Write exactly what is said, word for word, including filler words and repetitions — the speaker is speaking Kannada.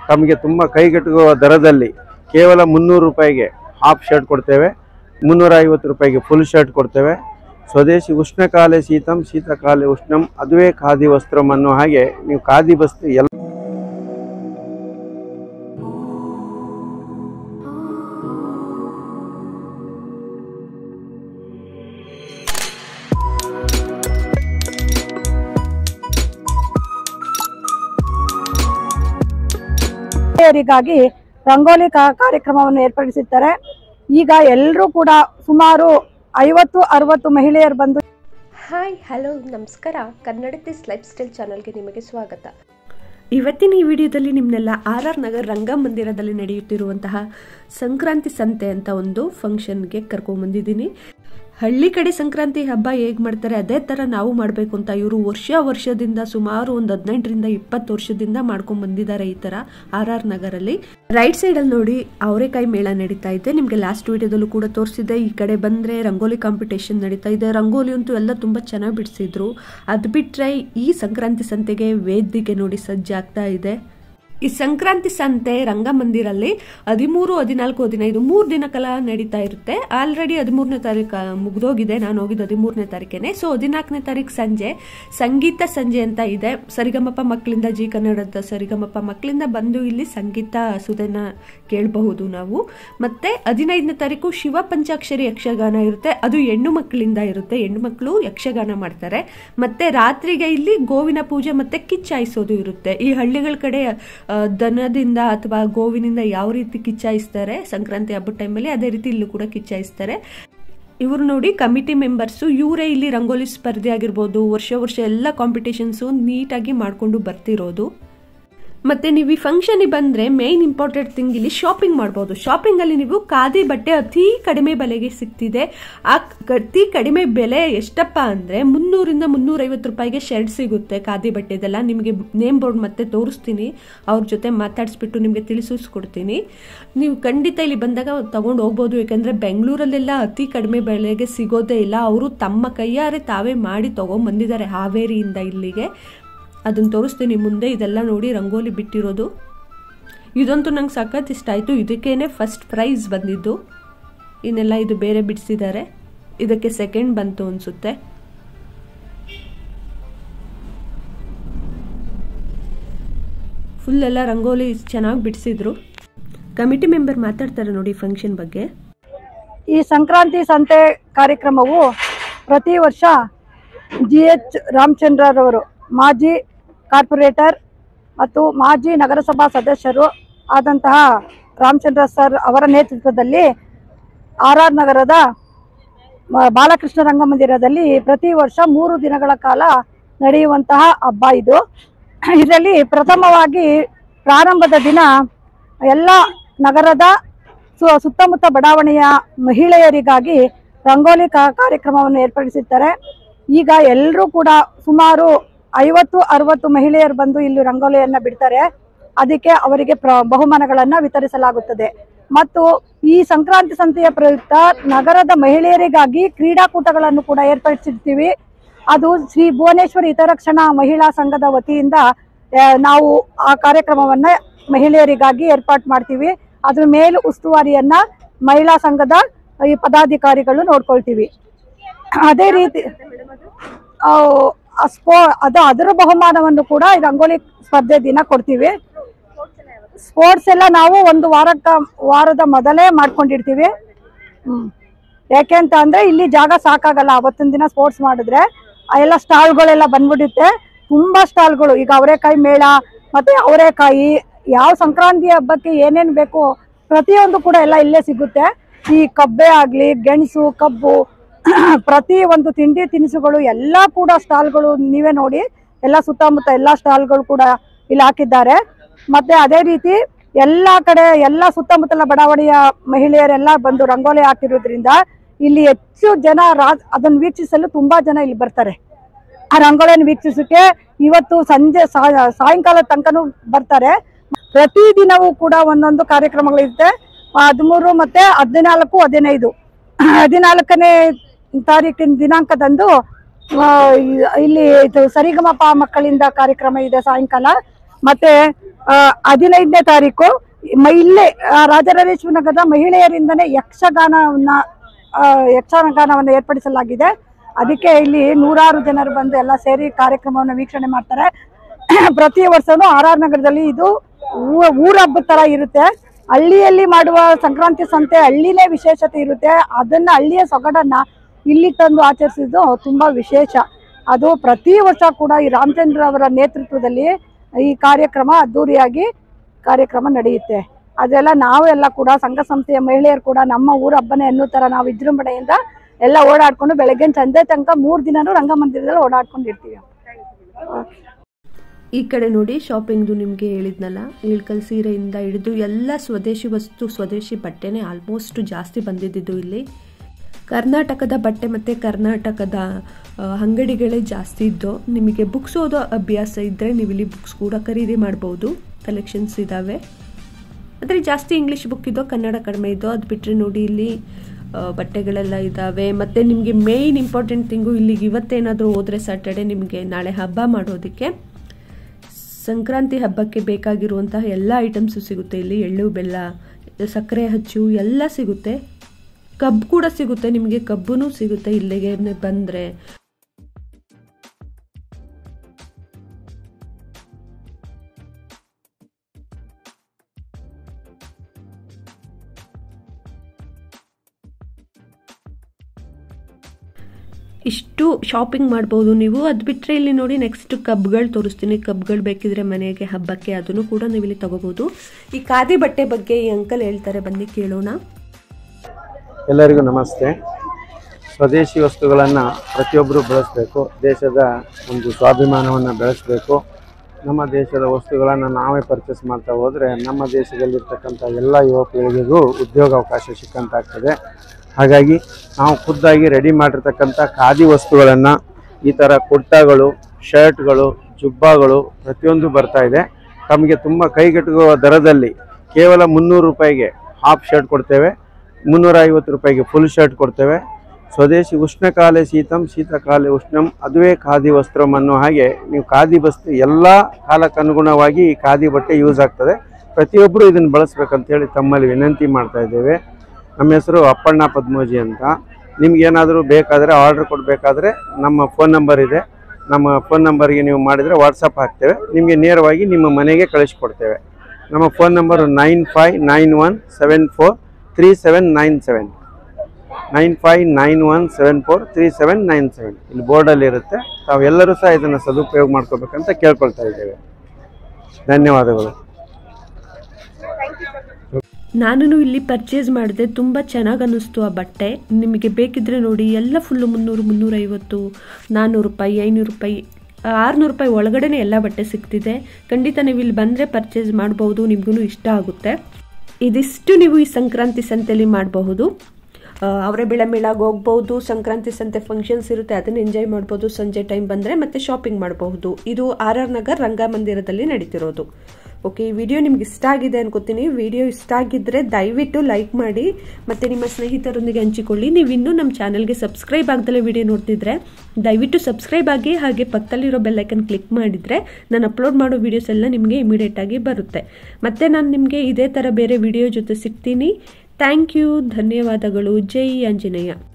ತಮಗೆ ತುಂಬ ಕೈಗೆಟುಕುವ ದರದಲ್ಲಿ ಕೇವಲ ಮುನ್ನೂರು ರೂಪಾಯಿಗೆ ಹಾಫ್ ಶರ್ಟ್ ಕೊಡ್ತೇವೆ, ಮುನ್ನೂರ ಐವತ್ತು ರೂಪಾಯಿಗೆ ಫುಲ್ ಶರ್ಟ್ ಕೊಡ್ತೇವೆ. ಸ್ವದೇಶಿ ಉಷ್ಣಕಾಲೆ ಶೀತಂ ಶೀತಕಾಲೆ ಉಷ್ಣಂ ಅದುವೇ ಖಾದಿ ವಸ್ತ್ರಂ ಅನ್ನೋ ಹಾಗೆ ನೀವು ಖಾದಿ ವಸ್ತು ಎಲ್ಲ ರಿಗಾಗಿ ರಂಗೋಲಿ ಕಾರ್ಯಕ್ರಮವನ್ನು ಏರ್ಪಡಿಸಿದ್ದಾರೆ. ಈಗ ಎಲ್ಲರೂ ಕೂಡ ಸುಮಾರು ಐವತ್ತು ಅರವತ್ತು ಮಹಿಳೆಯರು ಬಂದು ಹಾಯ್ ಹಲೋ ನಮಸ್ಕಾರ, ಕನ್ನಡತಿ ಲೈಫ್ ಸ್ಟೈಲ್ ಚಾನಲ್ಗೆ ನಿಮಗೆ ಸ್ವಾಗತ. ಇವತ್ತಿನ ಈ ವಿಡಿಯೋದಲ್ಲಿ ನಿಮ್ಮನ್ನೆಲ್ಲ ಆರ್ ಆರ್ ನಗರ್ ರಂಗಮಂದಿರದಲ್ಲಿ ನಡೆಯುತ್ತಿರುವಂತಹ ಸಂಕ್ರಾಂತಿ ಸಂತೆ ಅಂತ ಒಂದು ಫಂಕ್ಷನ್ಗೆ ಕರ್ಕೊಂಡ್ಬಂದಿದ್ದೀನಿ. ಹಳ್ಳಿ ಕಡೆ ಸಂಕ್ರಾಂತಿ ಹಬ್ಬ ಹೇಗೆ ಮಾಡ್ತಾರೆ ಅದೇ ಥರ ನಾವು ಮಾಡಬೇಕು ಅಂತ ಇವರು ವರ್ಷ ವರ್ಷದಿಂದ ಸುಮಾರು ಒಂದು ಹದಿನೆಂಟರಿಂದ ಇಪ್ಪತ್ತು ವರ್ಷದಿಂದ ಮಾಡ್ಕೊಂಡು ಬಂದಿದ್ದಾರೆ ಈ ಥರ ಆರ್ ಆರ್ ನಗರಲ್ಲಿ. ರೈಟ್ ಸೈಡಲ್ಲಿ ನೋಡಿ ಅವರೆಕಾಯಿ ಮೇಳ ನಡೀತಾ ಇದೆ. ನಿಮಗೆ ಲಾಸ್ಟ್ ವಿಡಿಯೋದಲ್ಲೂ ಕೂಡ ತೋರಿಸಿದೆ. ಈ ಕಡೆ ಬಂದರೆ ರಂಗೋಲಿ ಕಾಂಪಿಟೇಷನ್ ನಡೀತಾ ಇದೆ. ರಂಗೋಲಿ ಅಂತೂ ಎಲ್ಲ ತುಂಬ ಚೆನ್ನಾಗಿ ಬಿಡಿಸಿದ್ರು. ಅದು ಬಿಟ್ಟರೆ ಈ ಸಂಕ್ರಾಂತಿ ಸಂತೆಗೆ ವೇದಿಕೆ ನೋಡಿ ಸಜ್ಜಾಗ್ತಾ ಇದೆ. ಈ ಸಂಕ್ರಾಂತಿ ಸಂತೆ ರಂಗಮಂದಿರಲ್ಲಿ ಹದಿಮೂರು ಹದಿನಾಲ್ಕು ಹದಿನೈದು ಮೂರು ದಿನ ಕಾಲ ನಡೀತಾ ಇರುತ್ತೆ. ಆಲ್ರೆಡಿ ಹದಿಮೂರನೇ ತಾರೀಕು ಮುಗ್ದೋಗಿದೆ, ನಾನು ಹೋಗಿದ್ದು ಹದಿಮೂರನೇ ತಾರೀಕೇನೆ. ಸೊ ಹದಿನಾಲ್ಕನೇ ತಾರೀಕು ಸಂಜೆ ಸಂಗೀತ ಸಂಜೆ ಅಂತ ಇದೆ. ಸರಿಗಮಪ ಮಕ್ಕಳಿಂದ, ಜಿ ಕನ್ನಡದ ಸರಿಗಮಪ ಮಕ್ಕಳಿಂದ ಬಂದು ಇಲ್ಲಿ ಸಂಗೀತ ಸುಧೆನ ಕೇಳಬಹುದು ನಾವು. ಮತ್ತೆ ಹದಿನೈದನೇ ತಾರೀಕು ಶಿವ ಪಂಚಾಕ್ಷರಿ ಯಕ್ಷಗಾನ ಇರುತ್ತೆ. ಅದು ಹೆಣ್ಣು ಮಕ್ಕಳಿಂದ ಇರುತ್ತೆ, ಹೆಣ್ಣು ಮಕ್ಕಳು ಯಕ್ಷಗಾನ ಮಾಡ್ತಾರೆ. ಮತ್ತೆ ರಾತ್ರಿಗೆ ಇಲ್ಲಿ ಗೋವಿನ ಪೂಜೆ ಮತ್ತೆ ಕಿಚ್ಚಾಯಿಸೋದು ಇರುತ್ತೆ. ಈ ಹಳ್ಳಿಗಳ ಕಡೆ ದನದಿಂದ ಅಥವಾ ಗೋವಿನಿಂದ ಯಾವ ರೀತಿ ಕಿಚ್ಚಾಯಿಸ್ತಾರೆ ಸಂಕ್ರಾಂತಿ ಹಬ್ಬದ ಟೈಮಲ್ಲಿ, ಅದೇ ರೀತಿ ಇಲ್ಲೂ ಕೂಡ ಕಿಚ್ಚಾಯಿಸ್ತಾರೆ. ಇವರು ನೋಡಿ ಕಮಿಟಿ ಮೆಂಬರ್ಸು, ಇವರೇ ಇಲ್ಲಿ ರಂಗೋಲಿ ಸ್ಪರ್ಧೆ ಆಗಿರ್ಬೋದು, ವರ್ಷ ವರ್ಷ ಎಲ್ಲ ಕಾಂಪಿಟೇಷನ್ಸು ನೀಟಾಗಿ ಮಾಡಿಕೊಂಡು ಬರ್ತಿರೋದು. ಮತ್ತೆ ನೀವು ಈ ಫಂಕ್ಷನ್ಗೆ ಬಂದರೆ ಮೇನ್ ಇಂಪಾರ್ಟೆಂಟ್ ಥಿಂಗ್ ಇಲ್ಲಿ ಶಾಪಿಂಗ್ ಮಾಡ್ಬೋದು. ಶಾಪಿಂಗಲ್ಲಿ ನೀವು ಖಾದಿ ಬಟ್ಟೆ ಅತಿ ಕಡಿಮೆ ಬೆಲೆಗೆ ಸಿಗ್ತಿದೆ. ಆ ಅತಿ ಕಡಿಮೆ ಬೆಲೆ ಎಷ್ಟಪ್ಪ ಅಂದರೆ ಮುನ್ನೂರಿಂದ ಮುನ್ನೂರೈವತ್ತು ರೂಪಾಯಿಗೆ ಶರ್ಟ್ ಸಿಗುತ್ತೆ ಖಾದಿ ಬಟ್ಟೆದೆಲ್ಲ. ನಿಮಗೆ ನೇಮ್ ಬೋರ್ಡ್ ಮತ್ತೆ ತೋರಿಸ್ತೀನಿ, ಅವ್ರ ಜೊತೆ ಮಾತಾಡಿಸ್ಬಿಟ್ಟು ನಿಮಗೆ ತಿಳಿಸಿಸ್ಕೊಡ್ತೀನಿ. ನೀವು ಖಂಡಿತ ಇಲ್ಲಿ ಬಂದಾಗ ತಗೊಂಡು ಹೋಗ್ಬೋದು. ಯಾಕಂದರೆ ಬೆಂಗಳೂರಲ್ಲೆಲ್ಲ ಅತಿ ಕಡಿಮೆ ಬೆಲೆಗೆ ಸಿಗೋದೇ ಇಲ್ಲ. ಅವರು ತಮ್ಮ ಕೈಯಾರೆ ತಾವೇ ಮಾಡಿ ತೊಗೊಂಡ್ಬಂದಿದ್ದಾರೆ ಹಾವೇರಿಯಿಂದ ಇಲ್ಲಿಗೆ. ಅದನ್ನು ತೋರಿಸ್ತೀನಿ ಮುಂದೆ. ಇದೆಲ್ಲ ನೋಡಿ ರಂಗೋಲಿ ಬಿಟ್ಟಿರೋದು, ಇದಂತೂ ನಂಗೆ ಸಖತ್ ಇಷ್ಟ ಆಯಿತು. ಇದಕ್ಕೇನೆ ಫಸ್ಟ್ ಪ್ರೈಸ್ ಬಂದಿದ್ದು. ಇನ್ನೆಲ್ಲ ಇದು ಬೇರೆ ಬಿಡಿಸಿದ್ದಾರೆ, ಇದಕ್ಕೆ ಸೆಕೆಂಡ್ ಬಂತು ಅನಿಸುತ್ತೆ. ಫುಲ್ ಎಲ್ಲ ರಂಗೋಲಿ ಚೆನ್ನಾಗಿ ಬಿಡಿಸಿದ್ರು. ಕಮಿಟಿ ಮೆಂಬರ್ ಮಾತಾಡ್ತಾರೆ ನೋಡಿ ಫಂಕ್ಷನ್ ಬಗ್ಗೆ. ಈ ಸಂಕ್ರಾಂತಿ ಸಂತೆ ಕಾರ್ಯಕ್ರಮವು ಪ್ರತಿ ವರ್ಷ ಜಿ ಎಚ್ ರಾಮಚಂದ್ರರವರು ಮಾಜಿ ಕಾರ್ಪೊರೇಟರ್ ಮತ್ತು ಮಾಜಿ ನಗರಸಭಾ ಸದಸ್ಯರು ಆದಂತಹ ರಾಮಚಂದ್ರ ಸರ್ ಅವರ ನೇತೃತ್ವದಲ್ಲಿ ಆರ್ ಆರ್ ನಗರದ ಬಾಲಕೃಷ್ಣ ರಂಗಮಂದಿರದಲ್ಲಿ ಪ್ರತಿ ವರ್ಷ ಮೂರು ದಿನಗಳ ಕಾಲ ನಡೆಯುವಂತಹ ಹಬ್ಬ ಇದು. ಇದರಲ್ಲಿ ಪ್ರಥಮವಾಗಿ ಪ್ರಾರಂಭದ ದಿನ ಎಲ್ಲ ನಗರದ ಸುತ್ತಮುತ್ತ ಬಡಾವಣೆಯ ಮಹಿಳೆಯರಿಗಾಗಿ ರಂಗೋಲಿ ಕಾರ್ಯಕ್ರಮವನ್ನು ಏರ್ಪಡಿಸಿದ್ದಾರೆ. ಈಗ ಎಲ್ಲರೂ ಕೂಡ ಸುಮಾರು ಐವತ್ತು ಅರವತ್ತು ಮಹಿಳೆಯರು ಬಂದು ಇಲ್ಲಿ ರಂಗೋಲಿಯನ್ನ ಬಿಡ್ತಾರೆ. ಅದಕ್ಕೆ ಅವರಿಗೆ ಪ್ರ ಬಹುಮಾನಗಳನ್ನು ವಿತರಿಸಲಾಗುತ್ತದೆ. ಮತ್ತು ಈ ಸಂಕ್ರಾಂತಿ ಸಂತೆಯ ಪ್ರಯುಕ್ತ ನಗರದ ಮಹಿಳೆಯರಿಗಾಗಿ ಕ್ರೀಡಾಕೂಟಗಳನ್ನು ಕೂಡ ಏರ್ಪಡಿಸಿರ್ತೀವಿ. ಅದು ಶ್ರೀ ಭುವನೇಶ್ವರಿ ಹಿತರಕ್ಷಣಾ ಮಹಿಳಾ ಸಂಘದ ವತಿಯಿಂದ ನಾವು ಆ ಕಾರ್ಯಕ್ರಮವನ್ನ ಮಹಿಳೆಯರಿಗಾಗಿ ಏರ್ಪಾಟ್ ಮಾಡ್ತೀವಿ. ಅದ್ರ ಮೇಲು ಉಸ್ತುವಾರಿಯನ್ನ ಮಹಿಳಾ ಸಂಘದ ಈ ಪದಾಧಿಕಾರಿಗಳು ನೋಡ್ಕೊಳ್ತೀವಿ. ಅದೇ ರೀತಿ ಸ್ಪೋ ಅದು ಅದರ ಬಹುಮಾನವನ್ನು ಕೂಡ ಈ ರಂಗೋಲಿ ಸ್ಪರ್ಧೆ ದಿನ ಕೊಡ್ತೀವಿ. ಸ್ಪೋರ್ಟ್ಸ್ ಎಲ್ಲ ನಾವು ಒಂದು ವಾರಕ್ಕ ವಾರದ ಮೊದಲೇ ಮಾಡ್ಕೊಂಡಿರ್ತೀವಿ. ಹ್ಮ್ ಯಾಕೆ ಅಂತ ಅಂದ್ರೆ ಇಲ್ಲಿ ಜಾಗ ಸಾಕಾಗಲ್ಲ. ಅವತ್ತಿನ ದಿನ ಸ್ಪೋರ್ಟ್ಸ್ ಮಾಡಿದ್ರೆ ಎಲ್ಲ ಸ್ಟಾಲ್ಗಳೆಲ್ಲ ಬಂದ್ಬಿಡುತ್ತೆ, ತುಂಬಾ ಸ್ಟಾಲ್ಗಳು. ಈಗ ಅವರೆಕಾಯಿ ಮೇಳ ಮತ್ತೆ ಅವರೆಕಾಯಿ ಯಾವ ಸಂಕ್ರಾಂತಿ ಹಬ್ಬಕ್ಕೆ ಏನೇನು ಬೇಕು ಪ್ರತಿಯೊಂದು ಕೂಡ ಎಲ್ಲ ಇಲ್ಲೇ ಸಿಗುತ್ತೆ. ಈ ಕಬ್ಬೆ ಆಗ್ಲಿ, ಗೆಣಸು, ಕಬ್ಬು, ಪ್ರತಿ ಒಂದು ತಿಂಡಿ ತಿನಿಸುಗಳು ಎಲ್ಲ ಕೂಡ ಸ್ಟಾಲ್ಗಳು ನೀವೇ ನೋಡಿ. ಎಲ್ಲ ಸುತ್ತಮುತ್ತ ಎಲ್ಲ ಸ್ಟಾಲ್ಗಳು ಕೂಡ ಇಲ್ಲಿ ಹಾಕಿದ್ದಾರೆ. ಮತ್ತೆ ಅದೇ ರೀತಿ ಎಲ್ಲ ಕಡೆ ಎಲ್ಲ ಸುತ್ತಮುತ್ತಲ ಬಡಾವಣೆಯ ಮಹಿಳೆಯರೆಲ್ಲ ಬಂದು ರಂಗೋಲಿ ಹಾಕಿರೋದ್ರಿಂದ ಇಲ್ಲಿ ಹೆಚ್ಚು ಜನ ರಾ ಅದನ್ನು ವೀಕ್ಷಿಸಲು ತುಂಬಾ ಜನ ಇಲ್ಲಿ ಬರ್ತಾರೆ. ಆ ರಂಗೋಲಿಯನ್ನು ವೀಕ್ಷಿಸಕ್ಕೆ ಇವತ್ತು ಸಂಜೆ ಸಾಯಂಕಾಲ ತನಕನೂ ಬರ್ತಾರೆ. ಪ್ರತಿದಿನವೂ ಕೂಡ ಒಂದೊಂದು ಕಾರ್ಯಕ್ರಮಗಳಿರುತ್ತೆ. ಹದಿಮೂರು ಮತ್ತೆ ಹದಿನಾಲ್ಕು ಹದಿನೈದು ಹದಿನಾಲ್ಕನೇ ತಾರೀಕಿನ ದಿನಾಂಕದಂದು ಇಲ್ಲಿ ಸರಿಗಮಪ ಮಕ್ಕಳಿಂದ ಕಾರ್ಯಕ್ರಮ ಇದೆ ಸಾಯಂಕಾಲ. ಮತ್ತೆ ಹದಿನೈದನೇ ತಾರೀಕು ಇಲ್ಲೇ ರಾಜರಾಜೇಶ್ವರಿ ನಗರದ ಮಹಿಳೆಯರಿಂದನೇ ಯಕ್ಷಗಾನವನ್ನ ಯಕ್ಷಗಾನವನ್ನು ಏರ್ಪಡಿಸಲಾಗಿದೆ. ಅದಕ್ಕೆ ಇಲ್ಲಿ ನೂರಾರು ಜನರು ಬಂದು ಎಲ್ಲ ಸೇರಿ ಕಾರ್ಯಕ್ರಮವನ್ನು ವೀಕ್ಷಣೆ ಮಾಡ್ತಾರೆ. ಪ್ರತಿ ವರ್ಷನೂ ಆರ್ ಆರ್ ನಗರದಲ್ಲಿ ಇದು ಊರ ಹಬ್ಬದ ತರ ಇರುತ್ತೆ. ಹಳ್ಳಿಯಲ್ಲಿ ಮಾಡುವ ಸಂಕ್ರಾಂತಿ ಸಂತೆ ಹಳ್ಳಿನೇ ವಿಶೇಷತೆ ಇರುತ್ತೆ. ಅದನ್ನ ಹಳ್ಳಿಯ ಸೊಗಡನ್ನ ಇಲ್ಲಿ ತಂದು ಆಚರಿಸಿದ್ದು ತುಂಬಾ ವಿಶೇಷ. ಅದು ಪ್ರತಿ ವರ್ಷ ಕೂಡ ಈ ರಾಮಚಂದ್ರ ಅವರ ನೇತೃತ್ವದಲ್ಲಿ ಈ ಕಾರ್ಯಕ್ರಮ ಅದ್ದೂರಿಯಾಗಿ ಕಾರ್ಯಕ್ರಮ ನಡೆಯುತ್ತೆ. ಅದೆಲ್ಲ ನಾವೆಲ್ಲ ಕೂಡ ಸಂಘ ಸಂಸ್ಥೆಯ ಮಹಿಳೆಯರು ಕೂಡ ನಮ್ಮ ಊರ ಹಬ್ಬನೇ ಅನ್ನೋ ತರ ನಾವು ವಿಜೃಂಭಣೆಯಿಂದ ಎಲ್ಲ ಓಡಾಡ್ಕೊಂಡು ಬೆಳಗ್ಗೆ ಸಂಜೆ ತನಕ ಮೂರ್ ದಿನನೂ ರಂಗಮಂದಿರದಲ್ಲಿ ಓಡಾಡ್ಕೊಂಡಿರ್ತೀವಿ. ಈ ಕಡೆ ನೋಡಿ ಶಾಪಿಂಗ್ದು ನಿಮಗೆ ಹೇಳಿದ್ನಲ್ಲ, ಇಳ್ಕಲ್ ಸೀರೆಯಿಂದ ಹಿಡಿದು ಎಲ್ಲ ಸ್ವದೇಶಿ ವಸ್ತು, ಸ್ವದೇಶಿ ಬಟ್ಟೆನೇ ಆಲ್ಮೋಸ್ಟ್ ಜಾಸ್ತಿ ಬಂದಿದ್ದು ಇಲ್ಲಿ. ಕರ್ನಾಟಕದ ಬಟ್ಟೆ ಮತ್ತು ಕರ್ನಾಟಕದ ಅಂಗಡಿಗಳೇ ಜಾಸ್ತಿ ಇದ್ದು, ನಿಮಗೆ ಬುಕ್ಸ್ ಓದೋ ಅಭ್ಯಾಸ ಇದ್ದರೆ ನೀವು ಇಲ್ಲಿ ಬುಕ್ಸ್ ಕೂಡ ಖರೀದಿ ಮಾಡ್ಬೋದು. ಕಲೆಕ್ಷನ್ಸ್ ಇದ್ದಾವೆ. ಆದರೆ ಜಾಸ್ತಿ ಇಂಗ್ಲೀಷ್ ಬುಕ್ ಇದ್ದೋ, ಕನ್ನಡ ಕಡಿಮೆ ಇದ್ದೋ. ಅದು ಬಿಟ್ಟರೆ ನೋಡಿ ಇಲ್ಲಿ ಬಟ್ಟೆಗಳೆಲ್ಲ ಇದ್ದಾವೆ. ಮತ್ತು ನಿಮಗೆ ಮೇಯ್ನ್ ಇಂಪಾರ್ಟೆಂಟ್ ಥಿಂಗು, ಇಲ್ಲಿಗೆ ಇವತ್ತೇನಾದರೂ ಹೋದರೆ ಸ್ಯಾಟರ್ಡೆ ನಿಮಗೆ ನಾಳೆ ಹಬ್ಬ ಮಾಡೋದಕ್ಕೆ ಸಂಕ್ರಾಂತಿ ಹಬ್ಬಕ್ಕೆ ಬೇಕಾಗಿರುವಂತಹ ಎಲ್ಲ ಐಟಮ್ಸು ಸಿಗುತ್ತೆ ಇಲ್ಲಿ. ಎಳ್ಳು, ಬೆಲ್ಲ, ಸಕ್ಕರೆ ಹಚ್ಚು ಎಲ್ಲ ಸಿಗುತ್ತೆ. ಕಬ್ಬು ಕೂಡ ಸಿಗುತ್ತೆ, ನಿಮಗೆ ಕಬ್ಬೂ ಸಿಗುತ್ತೆ ಇಲ್ಲಿಗೆ ಬಂದರೆ. ಇಷ್ಟು ಶಾಪಿಂಗ್ ಮಾಡ್ಬೋದು ನೀವು. ಅದು ಬಿಟ್ಟರೆ ಇಲ್ಲಿ ನೋಡಿ ನೆಕ್ಸ್ಟ್ ಕಬ್ಗಳು ತೋರಿಸ್ತೀನಿ. ಕಬ್ಗಳು ಬೇಕಿದ್ರೆ ಮನೆಗೆ ಹಬ್ಬಕ್ಕೆ ಅದನ್ನು ಕೂಡ ನೀವು ಇಲ್ಲಿ ತಗೋಬೋದು. ಈ ಖಾದಿ ಬಟ್ಟೆ ಬಗ್ಗೆ ಈ ಅಂಕಲ್ ಹೇಳ್ತಾರೆ, ಬನ್ನಿ ಕೇಳೋಣ. ಎಲ್ಲರಿಗೂ ನಮಸ್ತೆ. ಸ್ವದೇಶಿ ವಸ್ತುಗಳನ್ನು ಪ್ರತಿಯೊಬ್ಬರು ಬೆಳೆಸಬೇಕು. ದೇಶದ ಒಂದು ಸ್ವಾಭಿಮಾನವನ್ನು ಬೆಳೆಸಬೇಕು. ನಮ್ಮ ದೇಶದ ವಸ್ತುಗಳನ್ನು ನಾವೇ ಪರ್ಚೇಸ್ ಮಾಡ್ತಾ ಹೋದರೆ ನಮ್ಮ ದೇಶದಲ್ಲಿರ್ತಕ್ಕಂಥ ಎಲ್ಲ ಯುವ ಪೀಳಿಗೆಗೂ ಉದ್ಯೋಗಾವಕಾಶ ಸಿಕ್ಕಂತಾಗ್ತದೆ. ಹಾಗಾಗಿ ನಾವು ಖುದ್ದಾಗಿ ರೆಡಿ ಮಾಡಿರ್ತಕ್ಕಂಥ ಖಾದಿ ವಸ್ತುಗಳನ್ನು, ಈ ಥರ ಕುರ್ತಾಗಳು, ಶರ್ಟ್ಗಳು, ಜುಬ್ಬಾಗಳು ಪ್ರತಿಯೊಂದು ಬರ್ತಾ ಇದೆ. ತಮಗೆ ತುಂಬ ಕೈಗೆಟುಕುವ ದರದಲ್ಲಿ ಕೇವಲ ಮುನ್ನೂರು ರೂಪಾಯಿಗೆ ಹಾಫ್ ಶರ್ಟ್ ಕೊಡ್ತೇವೆ, ಮುನ್ನೂರ ಐವತ್ತು ರೂಪಾಯಿಗೆ ಫುಲ್ ಶರ್ಟ್ ಕೊಡ್ತೇವೆ. ಸ್ವದೇಶಿ ಉಷ್ಣಕಾಲೆ ಶೀತಂ ಶೀತಕಾಲೆ ಉಷ್ಣಂ ಅದುವೇ ಖಾದಿ ವಸ್ತ್ರಂ ಅನ್ನೋ ಹಾಗೆ ನೀವು ಖಾದಿ ವಸ್ತು ಎಲ್ಲ ಕಾಲಕ್ಕನುಗುಣವಾಗಿ ಈ ಖಾದಿ ಬಟ್ಟೆ ಯೂಸ್ ಆಗ್ತದೆ. ಪ್ರತಿಯೊಬ್ಬರು ಇದನ್ನು ಬಳಸಬೇಕಂತೇಳಿ ತಮ್ಮಲ್ಲಿ ವಿನಂತಿ ಮಾಡ್ತಾ ಇದ್ದೇವೆ. ನಮ್ಮ ಹೆಸರು ಅಪ್ಪಣ್ಣ ಪದ್ಮೋಜಿ ಅಂತ. ನಿಮ್ಗೇನಾದರೂ ಬೇಕಾದರೆ ಆರ್ಡ್ರ್ ಕೊಡಬೇಕಾದ್ರೆ ನಮ್ಮ ಫೋನ್ ನಂಬರ್ ಇದೆ. ನಮ್ಮ ಫೋನ್ ನಂಬರ್ಗೆ ನೀವು ಮಾಡಿದರೆ ವಾಟ್ಸಪ್ ಹಾಕ್ತೇವೆ, ನಿಮಗೆ ನೇರವಾಗಿ ನಿಮ್ಮ ಮನೆಗೆ ಕಳಿಸ್ಕೊಡ್ತೇವೆ. ನಮ್ಮ phone number nine five nine one seven four three seven nine seven nine five nine one seven four three seven nine seven ಇಲ್ಲಿ ಬೋರ್ಡಲ್ಲಿ ಇರುತ್ತೆ. ತಾವೆಲ್ಲರೂ ಸಹ ಇದನ್ನು ಸದುಪಯೋಗ ಮಾಡ್ಕೋಬೇಕಂತ ಕೇಳ್ಕೊಳ್ತಾ ಇದ್ದೇವೆ. ಧನ್ಯವಾದಗಳು. ನಾನು ಇಲ್ಲಿ ಪರ್ಚೇಸ್ ಮಾಡಿದೆ, ತುಂಬ ಚೆನ್ನಾಗಿ ಅನ್ನಿಸ್ತು ಆ ಬಟ್ಟೆ. ನಿಮಗೆ ಬೇಕಿದ್ರೆ ನೋಡಿ, ಎಲ್ಲ ಫುಲ್ಲು ಮುನ್ನೂರು, ಮುನ್ನೂರೈವತ್ತು, ನಾನ್ನೂರು ರೂಪಾಯಿ, ಐನೂರು ರೂಪಾಯಿ, ಆರುನೂರು ರೂಪಾಯಿ ಒಳಗಡೆ ಎಲ್ಲ ಬಟ್ಟೆ ಸಿಗ್ತಿದೆ. ಖಂಡಿತ ನೀವು ಇಲ್ಲಿ ಬಂದರೆ ಪರ್ಚೇಸ್ ಮಾಡ್ಬೋದು, ನಿಮಗೂ ಇಷ್ಟ ಆಗುತ್ತೆ. ಇದಿಷ್ಟು ನೀವು ಈ ಸಂಕ್ರಾಂತಿ ಸಂತೆಯಲ್ಲಿ ಮಾಡಬಹುದು. ಅವರೇ ಬೆಳೆ ಮೇಳಾಗ ಹೋಗ್ಬೋದು, ಸಂಕ್ರಾಂತಿ ಸಂತೆ ಫಂಕ್ಷನ್ಸ್ ಇರುತ್ತೆ, ಅದನ್ನು ಎಂಜಾಯ್ ಮಾಡ್ಬೋದು. ಸಂಜೆ ಟೈಮ್ ಬಂದರೆ ಮತ್ತೆ ಶಾಪಿಂಗ್ ಮಾಡಬಹುದು. ಇದು ಆರ್ ಆರ್ ನಗರ್ ರಂಗಮಂದಿರದಲ್ಲಿ ನಡೀತಿರೋದು. ಓಕೆ, ಈ ವಿಡಿಯೋ ನಿಮ್ಗೆ ಇಷ್ಟ ಆಗಿದೆ ಅನ್ಕೋತೀನಿ. ವಿಡಿಯೋ ಇಷ್ಟ ಆಗಿದ್ದರೆ ದಯವಿಟ್ಟು ಲೈಕ್ ಮಾಡಿ ಮತ್ತು ನಿಮ್ಮ ಸ್ನೇಹಿತರೊಂದಿಗೆ ಹಂಚಿಕೊಳ್ಳಿ. ನೀವು ಇನ್ನೂ ನಮ್ಮ ಚಾನಲ್ಗೆ ಸಬ್ಸ್ಕ್ರೈಬ್ ಆಗದಲ್ಲೇ ವಿಡಿಯೋ ನೋಡ್ತಿದ್ರೆ ದಯವಿಟ್ಟು ಸಬ್ಸ್ಕ್ರೈಬ್ ಆಗಿ, ಹಾಗೆ ಪಕ್ಕದಲ್ಲಿರೋ ಬೆಲ್ಲೈಕನ್ ಕ್ಲಿಕ್ ಮಾಡಿದರೆ ನಾನು ಅಪ್ಲೋಡ್ ಮಾಡೋ ವೀಡಿಯೋಸ್ ಎಲ್ಲ ನಿಮಗೆ ಇಮಿಡಿಯೇಟ್ ಆಗಿ ಬರುತ್ತೆ. ಮತ್ತು ನಾನು ನಿಮಗೆ ಇದೇ ಥರ ಬೇರೆ ವಿಡಿಯೋ ಜೊತೆ ಸಿಗ್ತೀನಿ. ಥ್ಯಾಂಕ್ ಯು, ಧನ್ಯವಾದಗಳು. ಜೈ ಆಂಜನೇಯ.